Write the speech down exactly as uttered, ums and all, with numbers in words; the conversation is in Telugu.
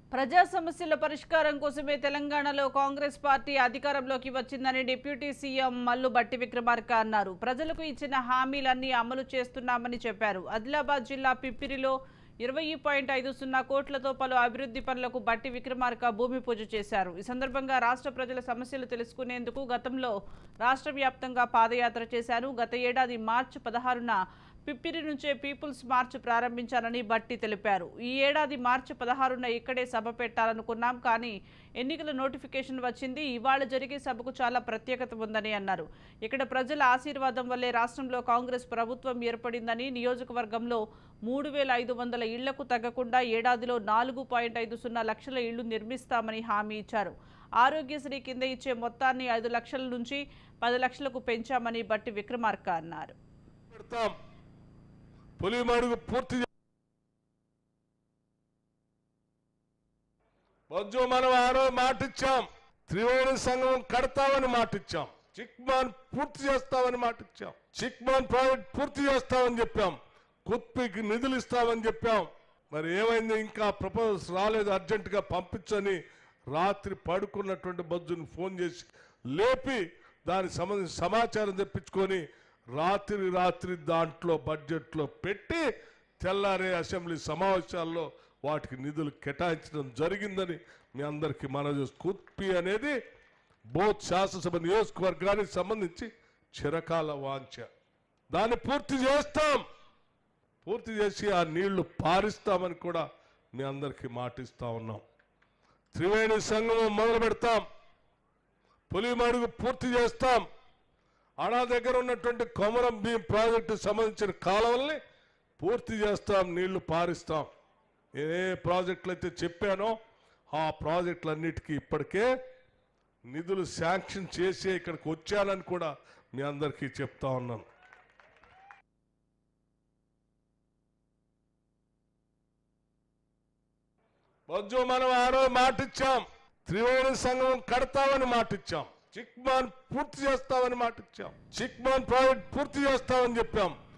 ప్రజా సమస్యల పరిష్కారం కోసమే తెలంగాణలో కాంగ్రెస్ పార్టీ అధికారంలోకి వచ్చిందని డిప్యూటీ సీఎం మల్లు భట్టి విక్రమార్క అన్నారు. ప్రజలకు ఇచ్చిన హామీలన్నీ అమలు చేస్తున్నామని చెప్పారు. ఆదిలాబాద్ జిల్లా పిప్పిరిలో ఇరవై పాయింట్ ఐదు సున్నా కోట్లతో పలు అభివృద్ధి పనులకు భట్టి విక్రమార్క భూమి పూజ చేశారు. ఈ సందర్భంగా రాష్ట్ర ప్రజల సమస్యలు తెలుసుకునేందుకు గతంలో రాష్ట్ర వ్యాప్తంగా పాదయాత్ర చేశారు. గత ఏడాది మార్చి పదహారున పిప్పిరి నుంచే పీపుల్స్ మార్చ్ ప్రారంభించారని భట్టి తెలిపారు. ఈ ఏడాది మార్చి పదహారున ఇక్కడే సభ పెట్టాలనుకున్నాం, కానీ ఎన్నికల నోటిఫికేషన్ వచ్చింది. ఇవాళ జరిగే సభకు చాలా ప్రత్యేకత ఉందని అన్నారు. ఇక్కడ ప్రజల ఆశీర్వాదం వల్లే రాష్ట్రంలో కాంగ్రెస్ ప్రభుత్వం ఏర్పడిందని, నియోజకవర్గంలో మూడు వేల ఐదు వందల ఇళ్లకు తగ్గకుండా ఏడాదిలో నాలుగు పాయింట్ ఐదు సున్నా లక్షల ఇళ్లు నిర్మిస్తామని హామీ ఇచ్చారు. ఆరోగ్యశ్రీ కింద ఇచ్చే మొత్తాన్ని ఐదు లక్షల నుంచి పది లక్షలకు పెంచామని భట్టి విక్రమార్క అన్నారు. పులిమడుగు పూర్తి వద్దు మనం ఆరో మాటిచ్చాం. త్రివేణి సంఘం కడతామని మాటిచ్చాం. చిక్మాన్ పూర్తి చేస్తామని మాటిచ్చాం. చిక్మాన్ ప్రాజెక్ట్ పూర్తి చేస్తామని చెప్పాం. కుత్పికి నిధులు ఇస్తామని చెప్పాం. మరి ఏమైంది? ఇంకా ప్రపోజల్స్ రాలేదు, అర్జెంట్ గా పంపించని రాత్రి పడుకున్నటువంటి బొజ్జును ఫోన్ చేసి లేపి దానికి సంబంధించిన సమాచారం తెప్పించుకొని రాత్రి రాత్రి దాంట్లో బడ్జెట్లో పెట్టి తెల్లారే అసెంబ్లీ సమావేశాల్లో వాటికి నిధులు కేటాయించడం జరిగిందని మీ అందరికీ మనవి. కుత్పి అనేది బోత్ శాసనసభ నియోజకవర్గానికి సంబంధించి చిరకాల వాంఛ. దాన్ని పూర్తి చేస్తాం. పూర్తి చేసి ఆ నీళ్లు పారిస్తామని కూడా మీ అందరికీ మాటిస్తా ఉన్నాం. త్రివేణి సంగమం మొదలు పెడతాం. పులిమడుగు పూర్తి చేస్తాం. ఆడా దగ్గర ఉన్నటువంటి కొమరం భీం ప్రాజెక్టు సంబంధించిన కాలువల్ని పూర్తి చేస్తాం, నీళ్లు పారిస్తాం. ఏ ప్రాజెక్టులు అయితే చెప్పానో ఆ ప్రాజెక్టులన్నిటికీ ఇప్పటికే నిధులు శాంక్షన్ చేసి ఇక్కడికి వచ్చానని కూడా మీ అందరికీ చెప్తా ఉన్నాను. వద్దు మనం ఆరో మాటిచ్చాం. త్రివేణి సంఘం కడతామని మాటిచ్చాం. చిక్మాన్ పూర్తి చేస్తామని మాటిచ్చాం. చిక్మాన్ ప్రాజెక్ట్ పూర్తి చేస్తామని చెప్పాం.